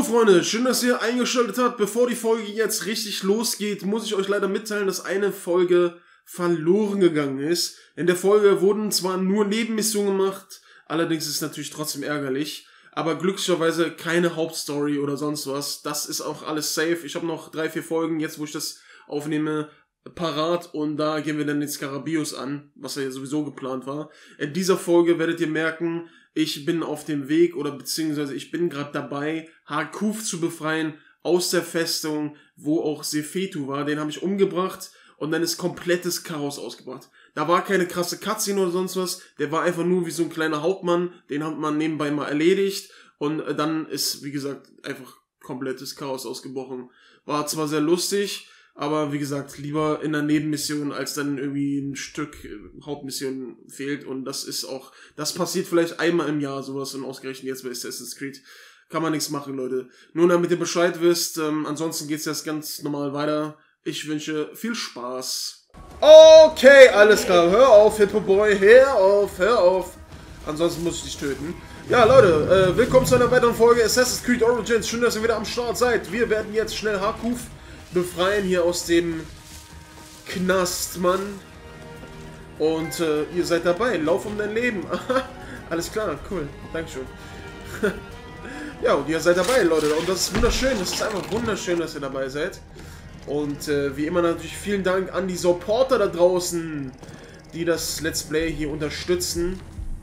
Freunde, schön, dass ihr eingeschaltet habt. Bevor die Folge jetzt richtig losgeht, muss ich euch leider mitteilen, dass eine Folge verloren gegangen ist. In der Folge wurden zwar nur Nebenmissionen gemacht, allerdings ist es natürlich trotzdem ärgerlich, aber glücklicherweise keine Hauptstory oder sonst was. Das ist auch alles safe. Ich habe noch 3-4 Folgen, jetzt wo ich das aufnehme, parat, und da gehen wir dann den Skarabius an, was ja sowieso geplant war. In dieser Folge werdet ihr merken, ich bin auf dem Weg, oder beziehungsweise ich bin gerade dabei, Harkuf zu befreien aus der Festung, wo auch Sefetu war. Den habe ich umgebracht und dann ist komplettes Chaos ausgebracht. Da war keine krasse Cutscene oder sonst was, der war einfach nur wie so ein kleiner Hauptmann, den hat man nebenbei mal erledigt und dann ist, wie gesagt, einfach komplettes Chaos ausgebrochen. War zwar sehr lustig, aber wie gesagt, lieber in der Nebenmission, als dann irgendwie ein Stück Hauptmission fehlt. Und das ist auch, das passiert vielleicht einmal im Jahr, sowas, und ausgerechnet jetzt bei Assassin's Creed. Kann man nichts machen, Leute. Nur damit ihr Bescheid wisst, ansonsten geht's jetzt ganz normal weiter. Ich wünsche viel Spaß. Okay, alles klar, hör auf, Hippo-Boy, hör auf. Ansonsten muss ich dich töten. Ja, Leute, willkommen zu einer weiteren Folge Assassin's Creed Origins. Schön, dass ihr wieder am Start seid. Wir werden jetzt schnell Harkuf befreien hier aus dem Knast, Mann. Und ihr seid dabei. Lauf um dein Leben. Alles klar, cool. Dankeschön. Ja, und ihr seid dabei, Leute. Und das ist wunderschön. Das ist einfach wunderschön, dass ihr dabei seid. Und wie immer natürlich vielen Dank an die Supporter da draußen, die das Let's Play hier unterstützen.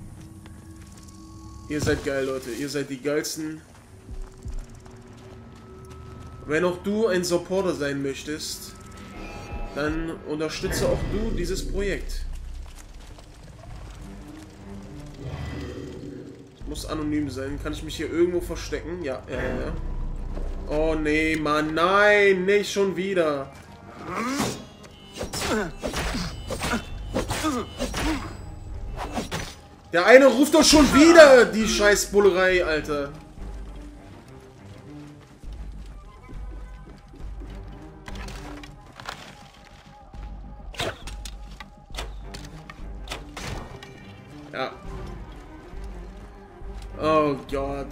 Ihr seid geil, Leute. Ihr seid die geilsten. Wenn auch du ein Supporter sein möchtest, dann unterstütze auch du dieses Projekt. Ich muss anonym sein. Kann ich mich hier irgendwo verstecken? Ja. Oh nee, Mann. Nein, nicht schon wieder. Der eine ruft doch schon wieder, die scheiß Bullerei, Alter. Ja. Oh Gott.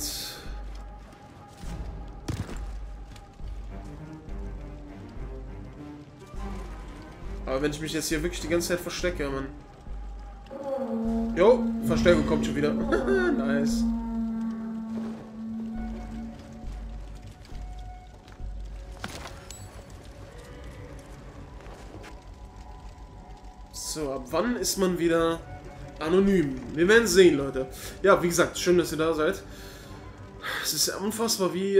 Aber wenn ich mich jetzt hier wirklich die ganze Zeit verstecke, Mann. Jo, Verstärkung kommt schon wieder. Nice. So, ab wann ist man wieder anonym? Wir werden sehen, Leute. Ja, wie gesagt, schön, dass ihr da seid. Es ist ja unfassbar, wie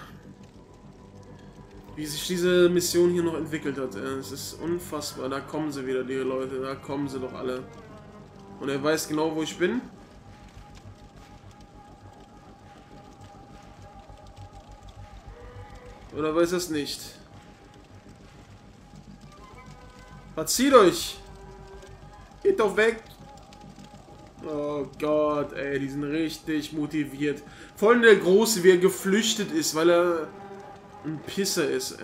sich diese Mission hier noch entwickelt hat. Es ist unfassbar. Da kommen sie wieder, die Leute. Da kommen sie doch alle. Und er weiß genau, wo ich bin. Oder weiß er es nicht? Verzieht euch! Geht doch weg! Oh Gott, ey, die sind richtig motiviert. Vor allem der Große, wie er geflüchtet ist, weil er ein Pisser ist.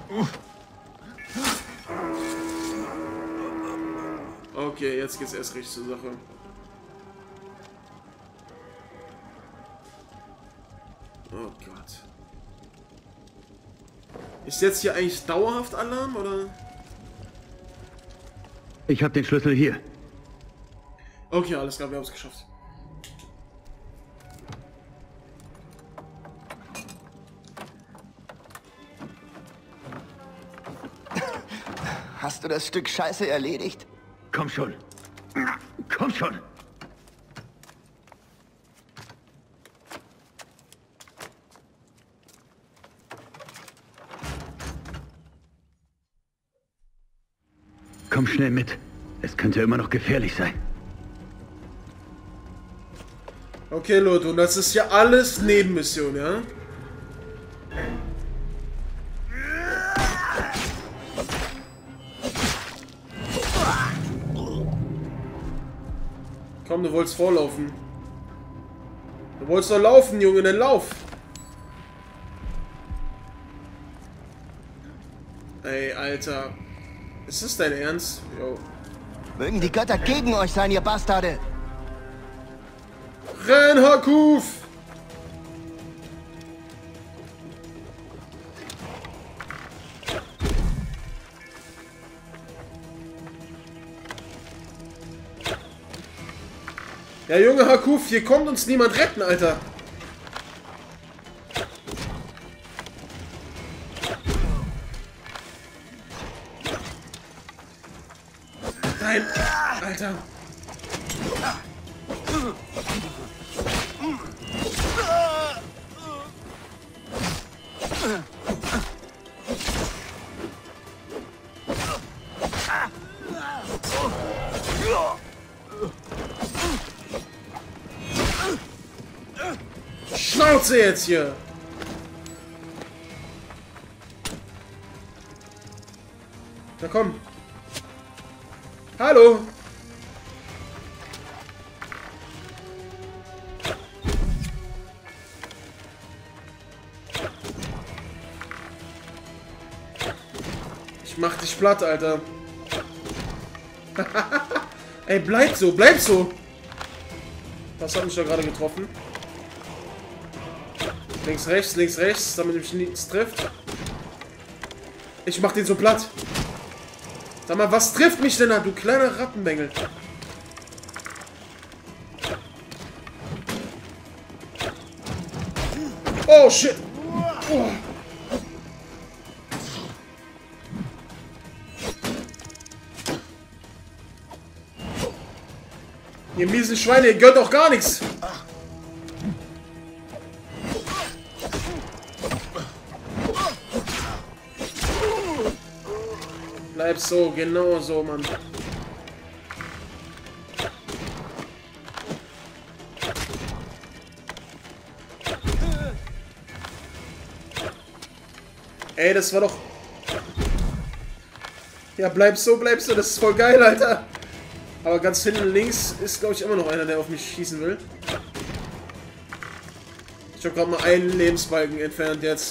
Okay, jetzt geht's erst richtig zur Sache. Oh Gott. Ist jetzt hier eigentlich dauerhaft Alarm, oder? Ich habe den Schlüssel hier. Okay, alles klar, wir haben es geschafft. Hast du das Stück Scheiße erledigt? Komm schon. Komm schon. Komm schnell mit. Es könnte immer noch gefährlich sein. Okay, Leute, und das ist ja alles Nebenmission, ja? Komm, du wolltest vorlaufen. Du wolltest doch laufen, Junge, dann lauf! Ey, Alter. Ist das dein Ernst? Jo. Mögen die Götter gegen euch sein, ihr Bastarde! Renn, Harkuf! Ja, Junge Hakuf, hier kommt uns niemand retten, Alter. Nein, Alter. Schnauze jetzt hier! Na komm! Hallo! Ich mach dich platt, Alter. Ey, bleib so, bleib so! Was hat mich da gerade getroffen? Links, rechts, damit mich nichts trifft. Ich mach den so platt. Sag mal, was trifft mich denn da, du kleiner Rattenbengel? Oh, shit. Oh. Ihr miesen Schweine, ihr gönnt auch gar nichts. Bleib so, genau so, Mann. Ey, das war doch... Ja, bleib so, das ist voll geil, Alter. Aber ganz hinten links ist, glaube ich, immer noch einer, der auf mich schießen will. Ich habe gerade mal einen Lebensbalken entfernt jetzt.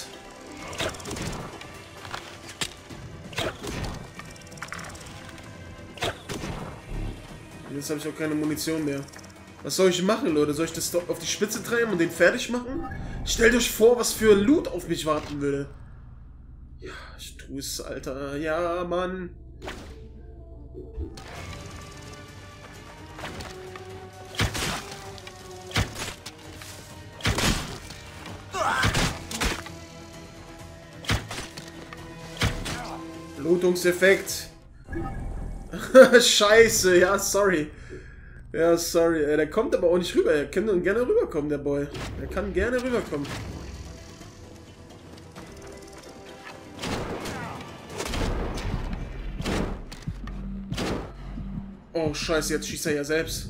Jetzt habe ich auch keine Munition mehr. Was soll ich machen, Leute? Soll ich das auf die Spitze treiben und den fertig machen? Stellt euch vor, was für Loot auf mich warten würde. Ja, ich tue es, Alter. Ja, Mann. Blutungseffekt. Scheiße, ja, sorry. Ja, sorry. Der kommt aber auch nicht rüber. Er kann dann gerne rüberkommen, der Boy. Er kann gerne rüberkommen. Oh, scheiße, jetzt schießt er ja selbst.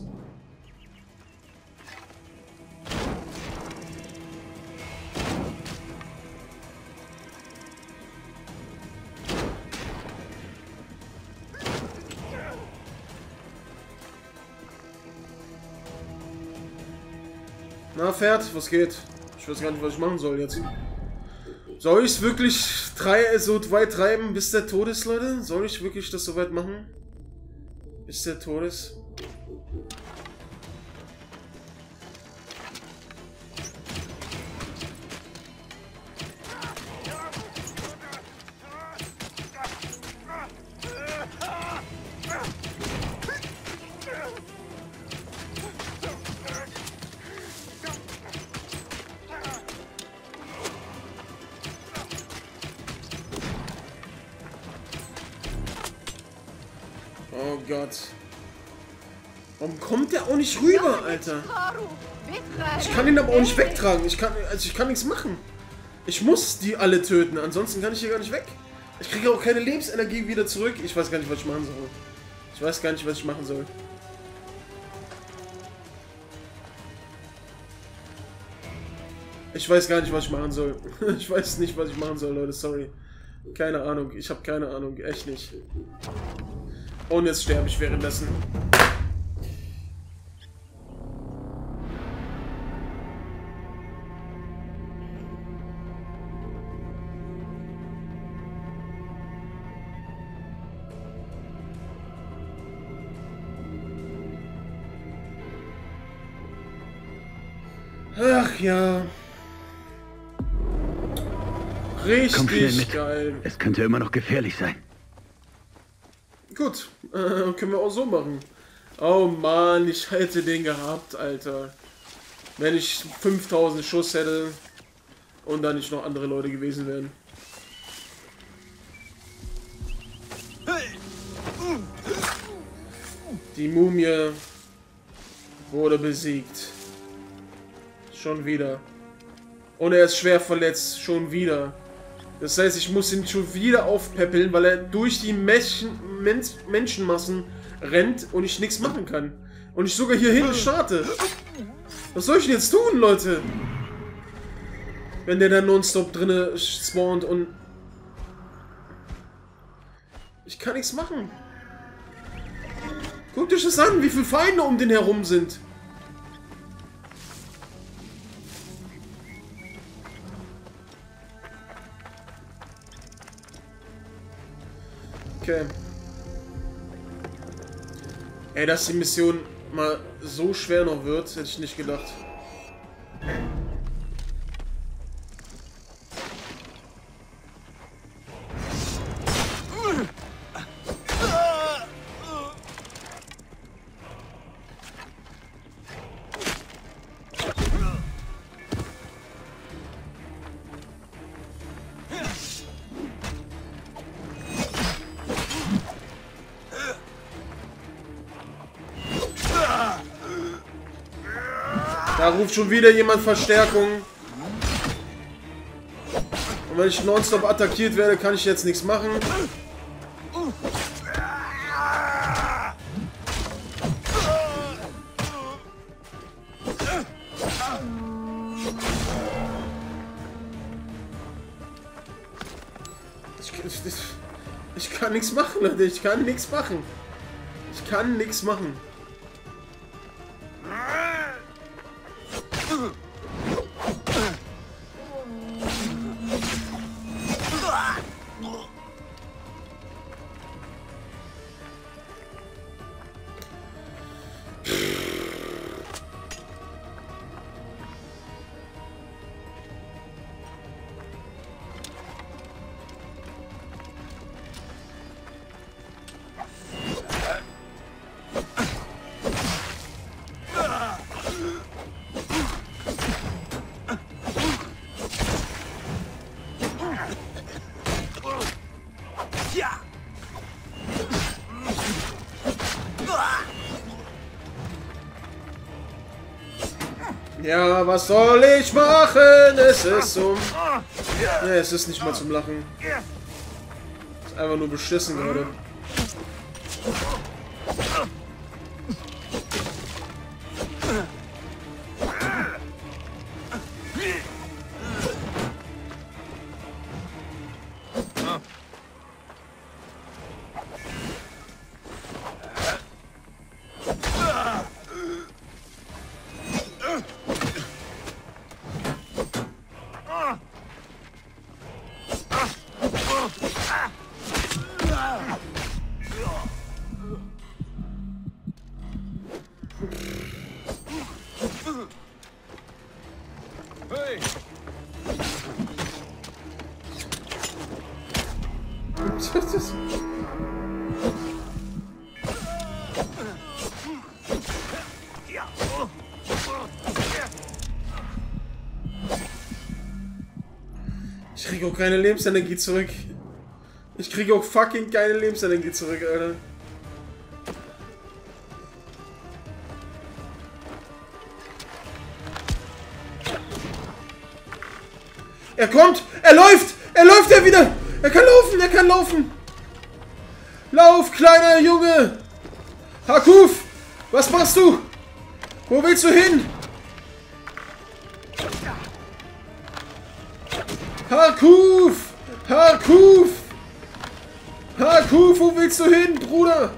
Na, Pferd, was geht? Ich weiß gar nicht, was ich machen soll jetzt. Soll ich es wirklich so weit treiben, bis der tot ist, Leute? Soll ich wirklich das so weit machen? Bis der tot ist? Oh Gott. Warum kommt der auch nicht rüber, Alter? Ich kann ihn aber auch nicht wegtragen. Ich kann nichts machen. Ich muss die alle töten, ansonsten kann ich hier gar nicht weg. Ich kriege auch keine Lebensenergie wieder zurück. Ich weiß gar nicht, was ich machen soll. Ich weiß gar nicht, was ich machen soll. Ich weiß gar nicht, was ich machen soll. Ich weiß nicht, was ich machen soll, Leute. Sorry. Keine Ahnung. Ich habe keine Ahnung. Echt nicht. Und jetzt sterbe ich währenddessen. Ach ja. Richtig geil. Es könnte immer noch gefährlich sein. Gut, können wir auch so machen. Oh Mann, ich hätte den gehabt, Alter. Wenn ich 5000 Schuss hätte und dann nicht noch andere Leute gewesen wären. Die Mumie wurde besiegt. Schon wieder. Und er ist schwer verletzt. Schon wieder. Das heißt, ich muss ihn schon wieder aufpäppeln, weil er durch die Menschenmassen rennt und ich nichts machen kann. Und ich sogar hier hinten starte. Was soll ich denn jetzt tun, Leute? Wenn der da nonstop drinne spawnt und... Ich kann nichts machen. Guckt euch das an, wie viele Feinde um den herum sind. Okay. Ey, dass die Mission mal so schwer noch wird, hätte ich nicht gedacht. Da ruft schon wieder jemand Verstärkung. Und wenn ich nonstop attackiert werde, kann ich jetzt nichts machen. Ich kann nichts machen, Leute. Ich kann nichts machen. Ich kann nichts machen. Ja, was soll ich machen? Es ist zum... Ja, es ist nicht mal zum Lachen. Es ist einfach nur beschissen gerade. Ich kriege auch keine Lebensenergie zurück. Ich kriege auch fucking keine Lebensenergie zurück, Alter. Er kommt! Er läuft! Er läuft ja wieder! Er kann laufen! Er kann laufen! Lauf, kleiner Junge! Hakuf! Was machst du? Wo willst du hin? Hakuf! Hakuf! Hakuf, wo willst du hin, Bruder?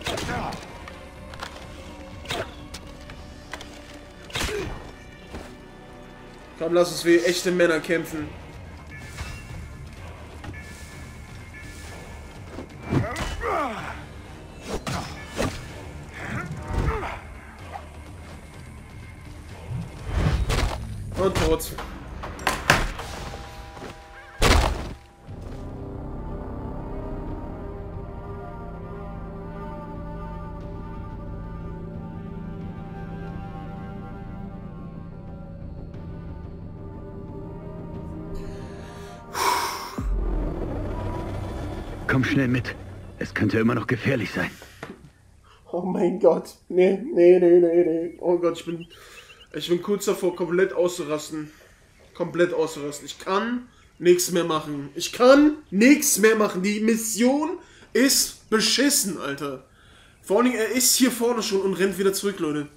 Komm, lass uns wie echte Männer kämpfen. Und tot. Komm schnell mit. Es könnte immer noch gefährlich sein. Oh mein Gott. Nee. Oh Gott, ich bin kurz davor, komplett auszurasten. Komplett auszurasten. Ich kann nichts mehr machen. Die Mission ist beschissen, Alter. Vor allen Dingen, er ist hier vorne schon und rennt wieder zurück, Leute.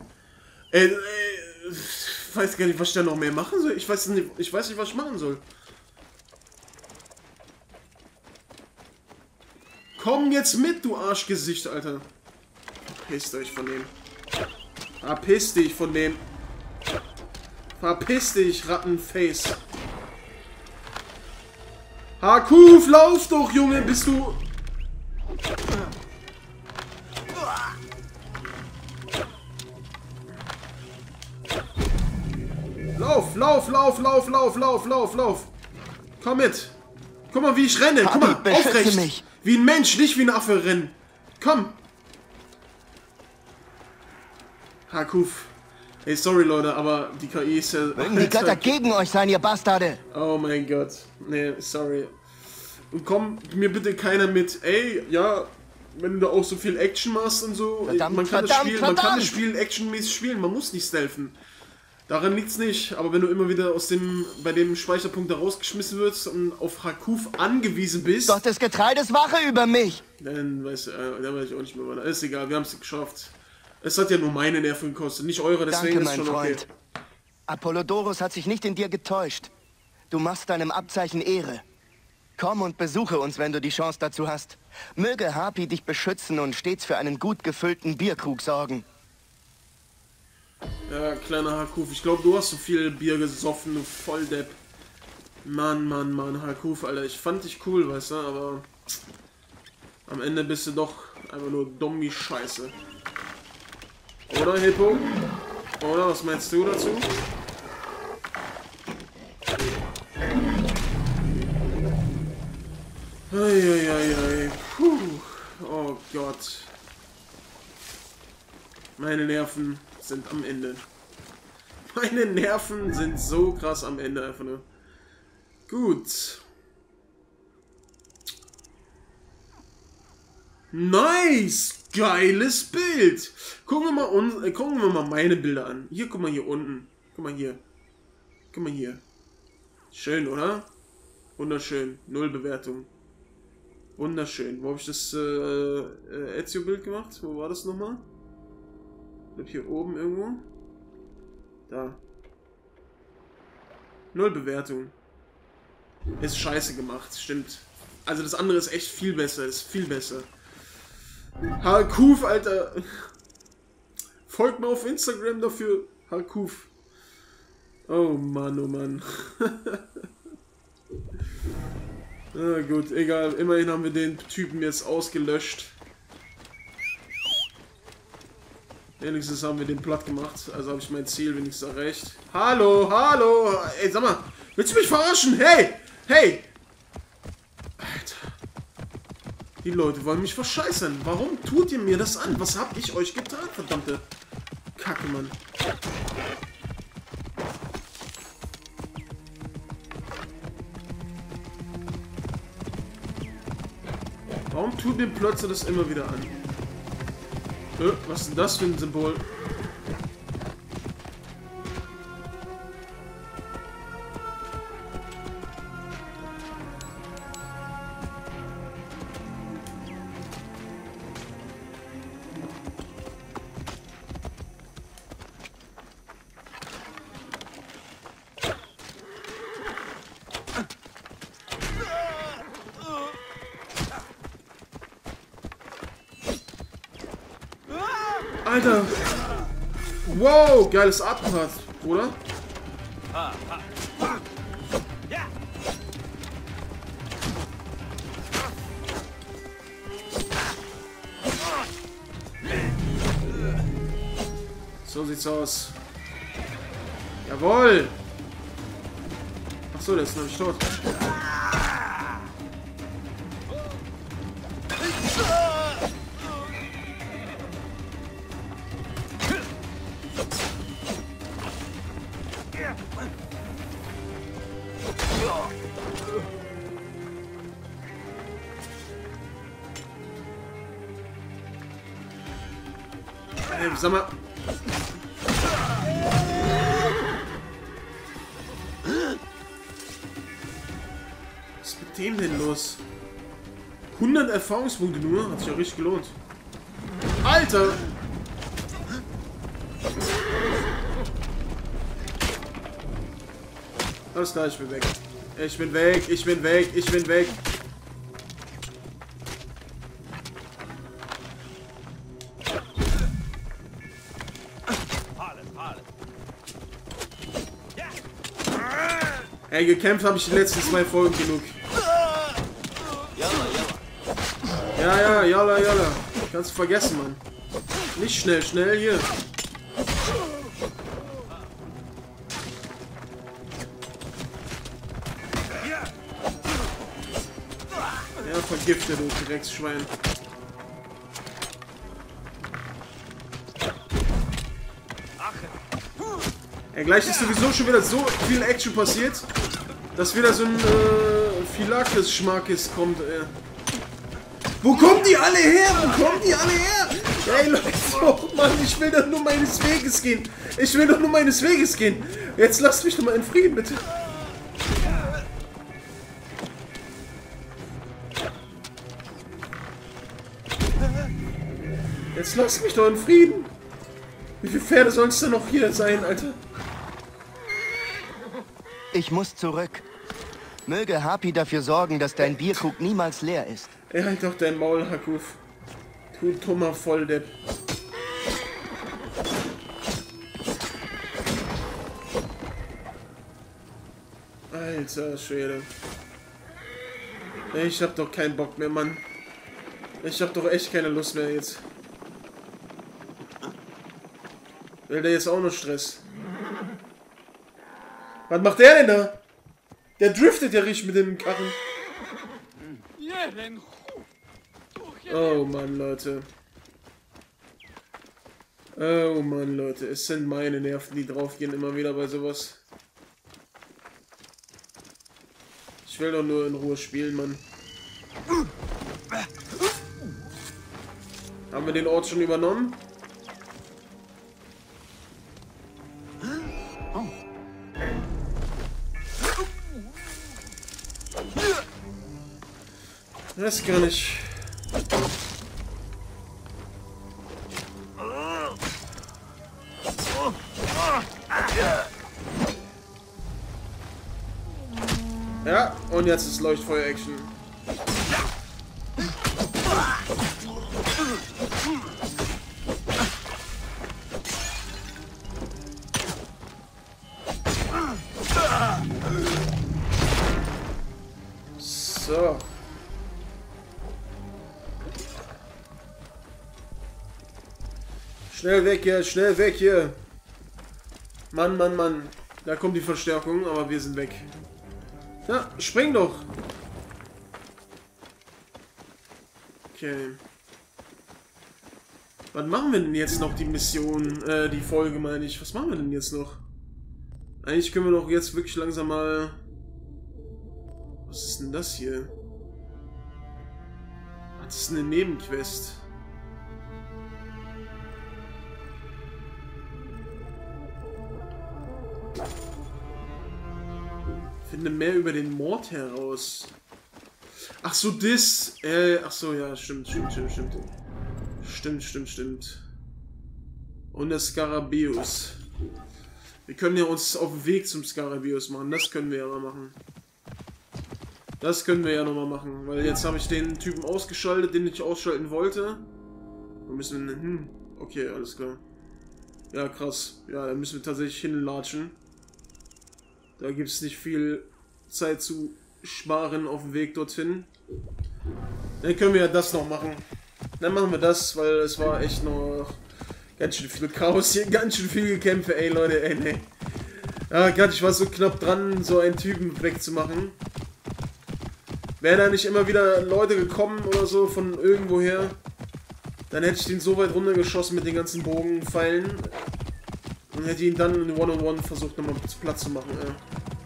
Ich weiß gar nicht, was ich da noch mehr machen soll. Ich weiß nicht, was ich machen soll. Komm jetzt mit, du Arschgesicht, Alter. Verpisst euch von dem. Verpiss dich von dem. Verpiss dich, Rattenface. Hakuf, lauf doch, Junge, bist du... Lauf. Komm mit. Guck mal, wie ich renne. Guck mal, aufrecht. Mich. Wie ein Mensch, nicht wie ein Affe rennen. Komm. Hakuf. Hey, sorry, Leute, aber die KI ist ja... Mögen die Götter gegen euch sein, ihr Bastarde. Oh mein Gott. Nee, sorry. Und komm mir bitte keiner mit, ey, ja, wenn du auch so viel Action machst und so. Man kann das Spiel actionmäßig spielen, man muss nicht stealthen. Daran liegt's nicht, aber wenn du immer wieder bei dem Speicherpunkt da rausgeschmissen wirst und auf Hakuf angewiesen bist... Gott des Getreides wache über mich! Dann weiß ich auch nicht mehr weiter. Ist egal, wir haben es geschafft. Es hat ja nur meine Nerven gekostet, nicht eure, deswegen Danke, ist schon okay. Freund. Apollodorus hat sich nicht in dir getäuscht. Du machst deinem Abzeichen Ehre. Komm und besuche uns, wenn du die Chance dazu hast. Möge Harpy dich beschützen und stets für einen gut gefüllten Bierkrug sorgen. Ja, kleiner Hakuf, ich glaube, du hast so viel Bier gesoffen, du Volldepp. Mann, Hakuf, Alter, ich fand dich cool, weißt du, aber am Ende bist du doch einfach nur dumm wie Scheiße. Oder, Hippo? Oder, was meinst du dazu? Eieiei. Puh. Oh Gott. Meine Nerven sind am Ende. Meine Nerven sind so krass am Ende einfach nur. Gut. Nice! Geiles Bild! Gucken wir mal meine Bilder an. Hier, guck mal hier unten. Guck mal hier. Guck mal hier. Schön, oder? Wunderschön. 0 Bewertung. Wunderschön. Wo habe ich das Ezio-Bild gemacht? Wo war das nochmal? Ich glaube hier oben irgendwo. Da. 0 Bewertung. Ist scheiße gemacht, stimmt. Also das andere ist echt viel besser. Ist viel besser. Hakuf, Alter. Folgt mir auf Instagram dafür. Hakuf. Oh Mann, oh Mann. Na gut, egal. Immerhin haben wir den Typen jetzt ausgelöscht. Wenigstens haben wir den platt gemacht. Also habe ich mein Ziel wenigstens erreicht. Hallo, hallo. Ey, sag mal. Willst du mich verarschen? Hey, hey. Alter. Die Leute wollen mich verscheißern. Warum tut ihr mir das an? Was hab ich euch getan, verdammte Kacke, Mann. Warum tut mir plötzlich das immer wieder an? Was ist denn das für ein Symbol? Alter! Wow, geiles Attentat, oder? So sieht's aus. Jawohl! Achso, der ist noch nicht tot. Ey, sag mal. Was ist mit dem denn los? 100 Erfahrungspunkte nur? Hat sich ja richtig gelohnt. Alter! Alles klar, ich bin weg. Ich bin weg, ich bin weg, ich bin weg. Ey, gekämpft habe ich die letzten 2 Folgen genug. Ja, jalla. Kannst du vergessen, Mann. Nicht schnell, schnell hier. Ja, vergifte, du Drecksschwein. Ja, gleich ist sowieso schon wieder so viel Action passiert, dass wieder so ein Phylakis-Schmackes kommt, ey. Wo kommen die alle her? Wo kommen die alle her? Ey, Leute, oh Mann, ich will doch nur meines Weges gehen. Ich will doch nur meines Weges gehen. Jetzt lasst mich doch mal in Frieden, bitte. Jetzt lasst mich doch in Frieden. Wie viele Pferde sollen es denn noch hier sein, Alter? Ich muss zurück. Möge Hapi dafür sorgen, dass dein Bierkrug niemals leer ist. Ey, halt doch dein Maul, Hakuf. Du dummer Volldepp. Alter Schwede. Ich hab doch keinen Bock mehr, Mann. Ich hab doch echt keine Lust mehr jetzt. Will der jetzt auch noch Stress? Was macht der denn da? Der driftet ja richtig mit dem Karren. Oh Mann, Leute. Oh Mann, Leute. Es sind meine Nerven, die draufgehen immer wieder bei sowas. Ich will doch nur in Ruhe spielen, Mann. Haben wir den Ort schon übernommen? Das kann ich. Ja, und jetzt ist Leuchtfeuer-Action. So. Schnell weg hier, schnell weg hier. Mann, Mann, Mann. Da kommt die Verstärkung, aber wir sind weg. Ja, spring doch. Okay. Was machen wir denn jetzt noch, die Mission, die Folge meine ich. Was machen wir denn jetzt noch? Eigentlich können wir doch jetzt wirklich langsam mal... Was ist denn das hier? Ach, das ist eine Nebenquest. Finde mehr über den Mord heraus. Ach so, das. Ach so, ja, stimmt. Stimmt. Und der Skarabäus. Wir können ja uns auf den Weg zum Skarabäus machen. Das können wir ja mal machen. Das können wir ja nochmal machen. Weil jetzt habe ich den Typen ausgeschaltet, den ich ausschalten wollte. Wir müssen... okay, alles klar. Ja, krass. Ja, da müssen wir tatsächlich hinlatschen. Da gibt es nicht viel Zeit zu sparen auf dem Weg dorthin. Dann können wir ja das noch machen. Dann machen wir das, weil es war echt noch ganz schön viel Chaos hier, ganz schön viel Gekämpfe, ey Leute, ey, ne. Ja, gerade ich war so knapp dran, so einen Typen wegzumachen. Wären da nicht immer wieder Leute gekommen oder so von irgendwoher, dann hätte ich den so weit runtergeschossen mit den ganzen Bogenpfeilen und hätte ihn dann in One-on-One versucht nochmal Platz zu machen, ey.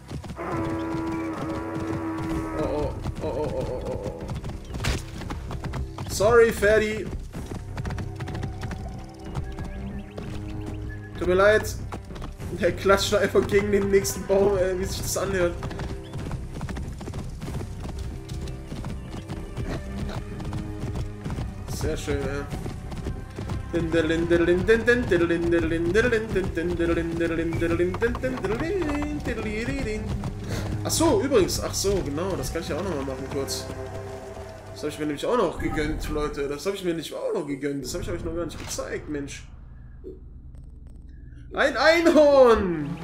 Oh. Sorry, Ferdi. Tut mir leid. Der klatscht einfach gegen den nächsten Baum, wie sich das anhört. Sehr schön, ja. Ach so, übrigens. Ach so, genau. Das kann ich ja auch noch mal machen, kurz. Das habe ich mir nämlich auch noch gegönnt, Leute. Das habe ich mir nicht auch noch gegönnt. Das habe ich euch noch gar nicht gezeigt, Mensch. Ein Einhorn!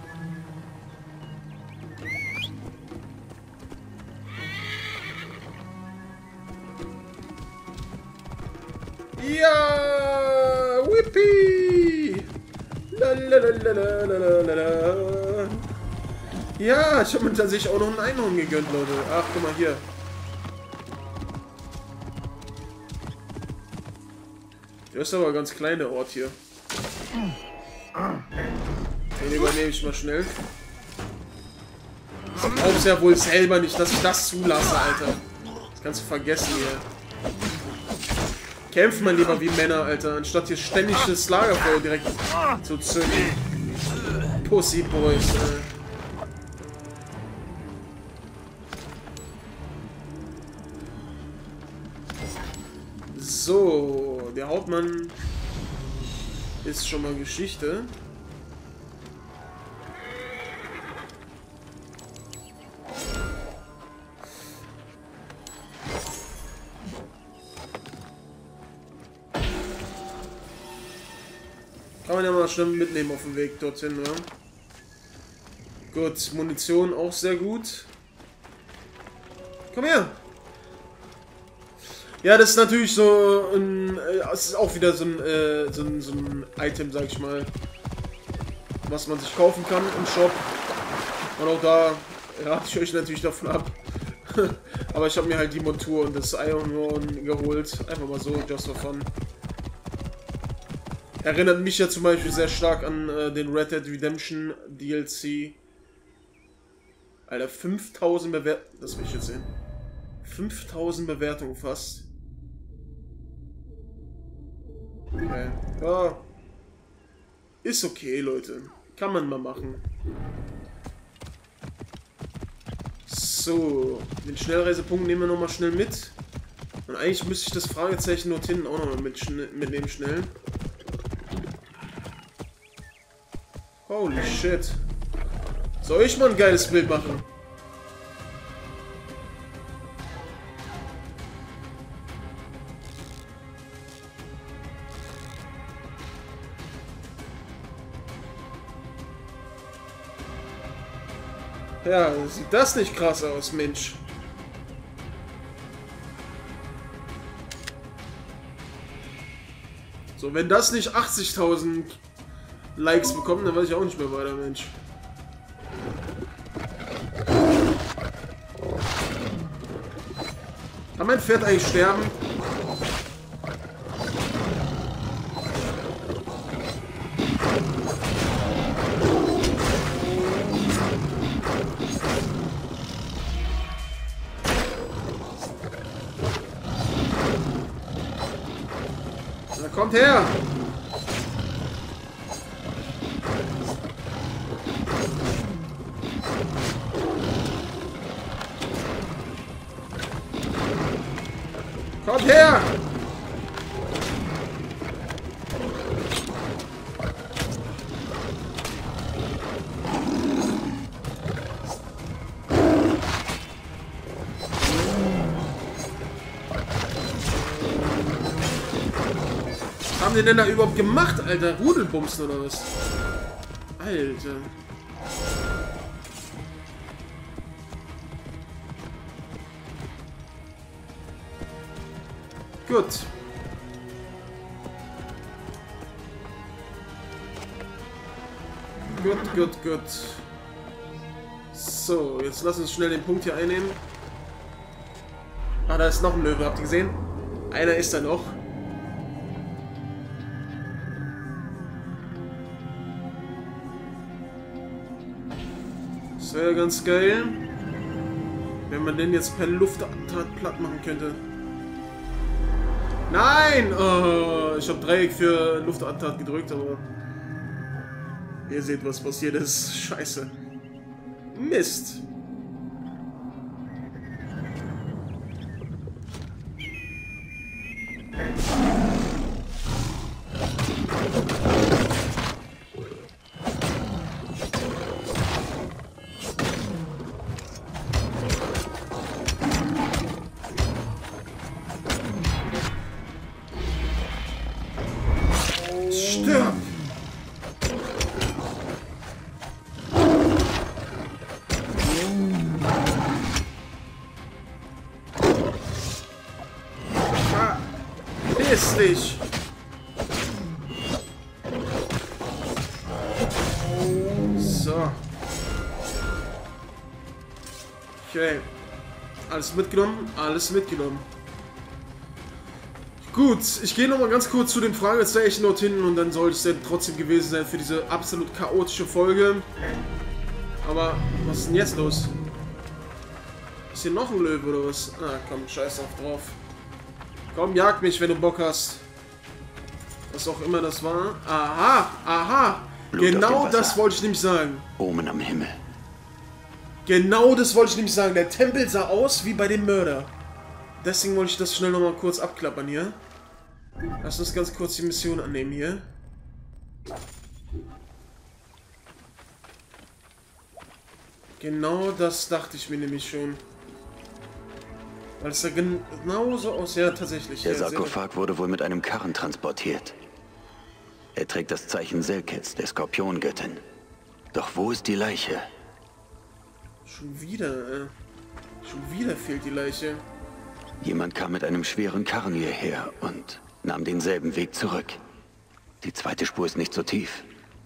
Ja! Whippy! Lalalala. Ja, ich habe mir tatsächlich auch noch ein Einhorn gegönnt, Leute. Ach, guck mal hier. Das ist aber ein ganz kleiner Ort hier. Den übernehme ich mal schnell. Ich glaub's ja wohl selber nicht, dass ich das zulasse, Alter. Das kannst du vergessen hier. Kämpft man lieber wie Männer, Alter, anstatt hier ständig das Lagerfeuer direkt zu zünden. Pussy Boys, So, der Hauptmann ist schon mal Geschichte. Kann man ja mal schnell mitnehmen auf dem Weg dorthin, ne? Gut, Munition auch sehr gut. Komm her! Ja, das ist natürlich so ein... Es ist auch wieder so ein Item, sag ich mal. Was man sich kaufen kann im Shop. Und auch da rate ich euch natürlich davon ab. Aber ich habe mir halt die Montur und das Einhorn geholt. Einfach mal so, just for fun. Erinnert mich ja zum Beispiel sehr stark an den Red Dead Redemption DLC. Alter, 5000 Bewertungen. Das will ich jetzt sehen. 5000 Bewertungen fast. Okay. Ja. Ist okay, Leute. Kann man mal machen. So. Den Schnellreisepunkt nehmen wir nochmal schnell mit. Und eigentlich müsste ich das Fragezeichen dort hinten auch nochmal mitnehmen schnell. Holy shit. Soll ich mal ein geiles Bild machen? Ja, sieht das nicht krass aus, Mensch. So, wenn das nicht 80.000 Likes bekommen, dann weiß ich auch nicht mehr weiter, Mensch. Kann mein Pferd eigentlich sterben? Na, kommt her! Kommt her! Was haben die denn da überhaupt gemacht, Alter? Rudelbumsen oder was? Alter. Gut. Gut. So, jetzt lass uns schnell den Punkt hier einnehmen. Ah, da ist noch ein Löwe, habt ihr gesehen? Einer ist da noch. Das wäre ganz geil, wenn man den jetzt per Luftattentat platt machen könnte. Nein! Oh, ich habe Dreieck für Luftattentat gedrückt, aber Ihr seht, was passiert ist. Scheiße. Mist. Stirb! Verpiss dich! So. Okay. Alles mitgenommen? Alles mitgenommen. Gut, ich gehe nochmal ganz kurz zu den Fragezeichen dorthin und dann soll es dann trotzdem gewesen sein für diese absolut chaotische Folge. Aber was ist denn jetzt los? Ist hier noch ein Löwe oder was? Ah, komm, scheiß drauf. Komm, jag mich, wenn du Bock hast. Was auch immer das war. Aha, aha. Blut Genau auf dem das Wasser. wollte ich nämlich sagen. Omen am Himmel. Genau das wollte ich nämlich sagen. Der Tempel sah aus wie bei dem Mörder. Deswegen wollte ich das schnell nochmal kurz abklappern hier. Lass uns ganz kurz die Mission annehmen hier. Genau das dachte ich mir nämlich schon. Weil es sah genauso aus. Ja, tatsächlich. Der Ja, sehr Sarkophag wurde wohl mit einem Karren transportiert. Er trägt das Zeichen Selkets, der Skorpiongöttin. Doch wo ist die Leiche? Schon wieder, schon wieder fehlt die Leiche. Jemand kam mit einem schweren Karren hierher und nahm denselben Weg zurück. Die zweite Spur ist nicht so tief.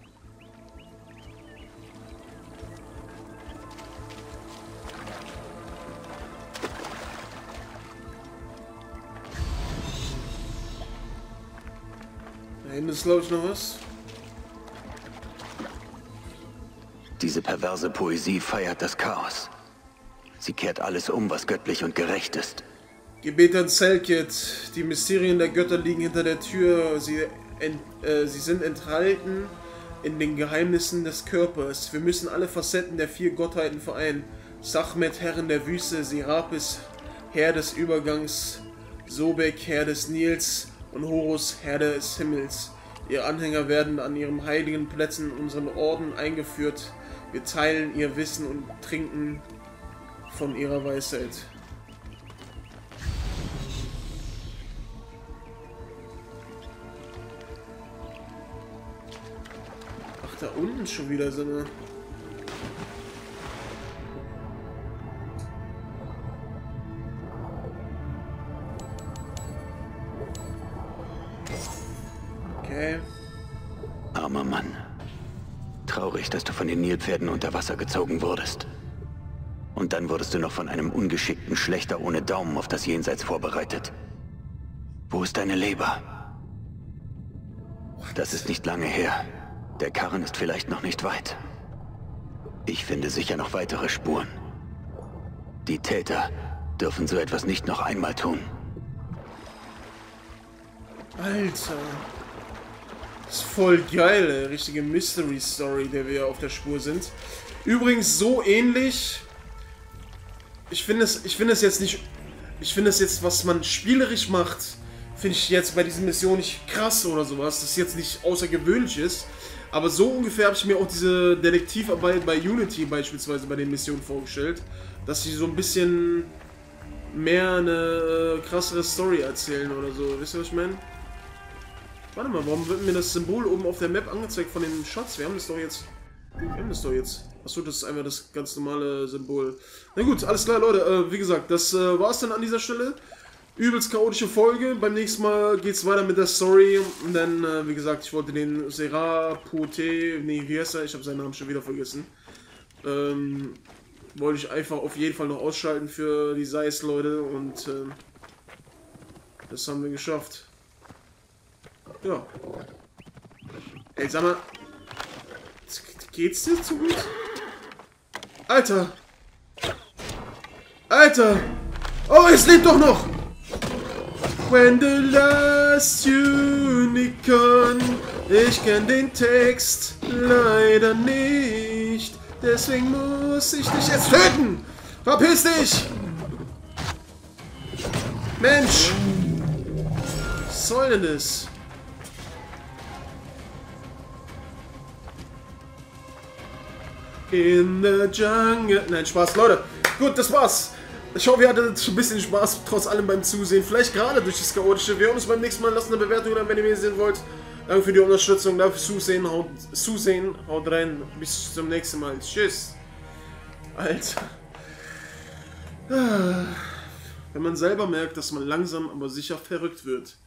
Da hinten ist, glaube ich, noch was. Diese perverse Poesie feiert das Chaos. Sie kehrt alles um, was göttlich und gerecht ist. Gebet an Selket. Die Mysterien der Götter liegen hinter der Tür. Sie sind enthalten in den Geheimnissen des Körpers. Wir müssen alle Facetten der 4 Gottheiten vereinen. Sachmet, Herrin der Wüste, Serapis, Herr des Übergangs, Sobek, Herr des Nils und Horus, Herr des Himmels. Ihre Anhänger werden an ihren heiligen Plätzen in unseren Orden eingeführt. Wir teilen ihr Wissen und trinken von ihrer Weisheit. Ach, da unten schon wieder so eine... Okay. Armer Mann. Traurig, dass du von den Nilpferden unter Wasser gezogen wurdest. Und dann wurdest du noch von einem ungeschickten Schlächter ohne Daumen auf das Jenseits vorbereitet. Wo ist deine Leber? Das ist nicht lange her. Der Karren ist vielleicht noch nicht weit. Ich finde sicher noch weitere Spuren. Die Täter dürfen so etwas nicht noch einmal tun. Alter. Das ist voll geil, ey. Richtige Mystery Story, der wir auf der Spur sind. Übrigens so ähnlich. Ich finde es jetzt nicht. Ich finde es jetzt, was man spielerisch macht, finde ich jetzt bei diesen Missionen nicht krass oder sowas. Das jetzt nicht außergewöhnlich ist. Aber so ungefähr habe ich mir auch diese Detektivarbeit bei Unity beispielsweise bei den Missionen vorgestellt. Dass sie so ein bisschen mehr eine krassere Story erzählen oder so. Wisst ihr, was ich meine? Warte mal, warum wird mir das Symbol oben auf der Map angezeigt von den Shots? Wir haben das doch jetzt. Achso, das ist einfach das ganz normale Symbol. Na gut, alles klar, Leute. Wie gesagt, das war's dann an dieser Stelle. Übelst chaotische Folge. Beim nächsten Mal geht's weiter mit der Story. Und dann, wie gesagt, ich wollte den Serapote. Nee, wie heißt er? Ich habe seinen Namen schon wieder vergessen. Wollte ich einfach auf jeden Fall noch ausschalten für die Seis, Leute. Und das haben wir geschafft. Ja. Ey, sag mal. Geht's dir zu gut? Alter! Alter! Oh, es lebt doch noch! When the last unicorn Ich kenn den Text leider nicht. Deswegen muss ich dich jetzt töten. Verpiss dich! Mensch! Was soll denn das? In the jungle. Nein, Spaß, Leute. Gut, das war's. Ich hoffe, ihr hattet ein bisschen Spaß, trotz allem beim Zusehen. Vielleicht gerade durch das Chaotische. Wir hören uns beim nächsten Mal. Lasst eine Bewertung da, wenn ihr mehr sehen wollt. Danke für die Unterstützung. Danke fürs Zusehen. Haut rein. Bis zum nächsten Mal. Tschüss. Alter. Wenn man selber merkt, dass man langsam, aber sicher verrückt wird.